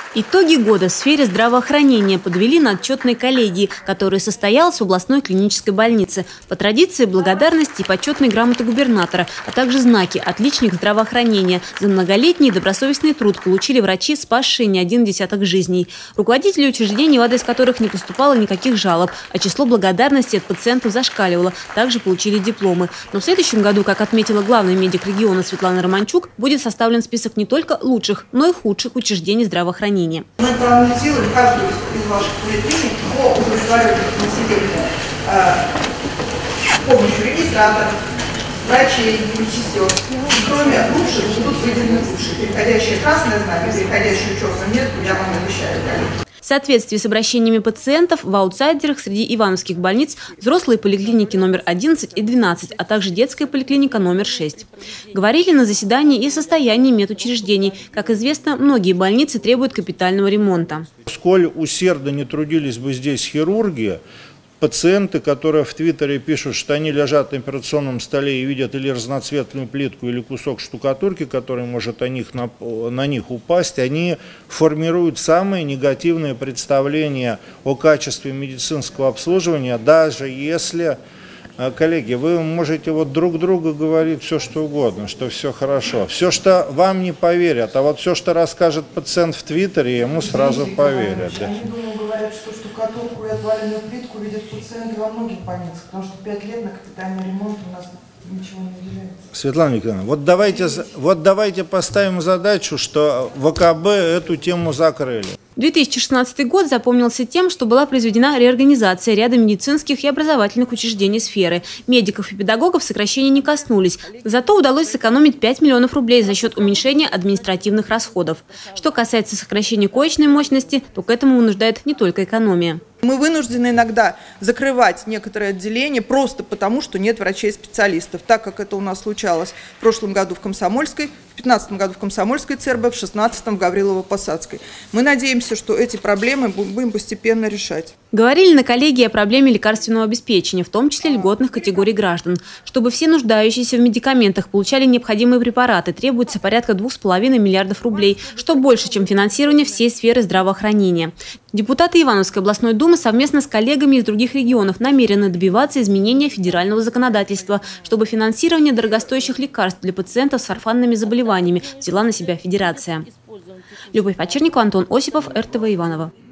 Итоги года в сфере здравоохранения подвели на отчетной коллегии, которая состоялась в областной клинической больнице. По традиции благодарности и почетные грамоты губернатора, а также знаки «Отличник здравоохранения». За многолетний добросовестный труд получили врачи, спасшие не один десяток жизней. Руководители учреждений, в адрес которых не поступало никаких жалоб, а число благодарностей от пациентов зашкаливало, также получили дипломы. Но в следующем году, как отметила главный медик региона Светлана Романчук, будет составлен список не только лучших, но и худших учреждений здравоохранения. Мы проанализируем каждую из ваших поликлиник по удовлетворению населения с помощью регистраторов, врачей, медсестер. Кроме лучших будут выделены лучшие. Переходящее красное знамя, переходящее черное нет, я вам обещаю, коллеги. В соответствии с обращениями пациентов в аутсайдерах среди ивановских больниц взрослые поликлиники номер 11 и 12, а также детская поликлиника номер 6. Говорили на заседании и о состоянии медучреждений. Как известно, многие больницы требуют капитального ремонта. Сколь усердно не трудились бы здесь хирурги, пациенты, которые в Твиттере пишут, что они лежат на операционном столе и видят или разноцветную плитку, или кусок штукатурки, который может на них упасть, они формируют самые негативные представления о качестве медицинского обслуживания, даже если... Коллеги, вы можете друг другу говорить все, что угодно, что все хорошо. Все, что вам не поверят, а вот все, что расскажет пациент в Твиттере, ему сразу поверят. Они, думаю, говорят, что штукатурку и отваленную плитку видят пациенты во многих больницах, потому что 5 лет на капитальный ремонт у нас ничего не выделяется. Светлана Николаевна, вот давайте поставим задачу, что в ВКБ эту тему закрыли. 2016 год запомнился тем, что была произведена реорганизация ряда медицинских и образовательных учреждений сферы. Медиков и педагогов сокращения не коснулись. Зато удалось сэкономить 5 миллионов рублей за счет уменьшения административных расходов. Что касается сокращения коечной мощности, то к этому вынуждает не только экономия. Мы вынуждены иногда закрывать некоторые отделения просто потому, что нет врачей-специалистов, так как это у нас случалось в прошлом году в Комсомольской, в 2015 году в Комсомольской ЦРБ, в 2016 в Гаврилово-Посадской. Мы надеемся, что эти проблемы будем постепенно решать. Говорили на коллегии о проблеме лекарственного обеспечения, в том числе льготных категорий граждан. Чтобы все нуждающиеся в медикаментах получали необходимые препараты, требуется порядка 2,5 миллиардов рублей, что больше, чем финансирование всей сферы здравоохранения. Депутаты Ивановской областной думы совместно с коллегами из других регионов намерены добиваться изменения федерального законодательства, чтобы финансирование дорогостоящих лекарств для пациентов с орфанными заболеваниями взяла на себя федерация. Любовь Почерникова, Антон Осипов, РТВ Иваново.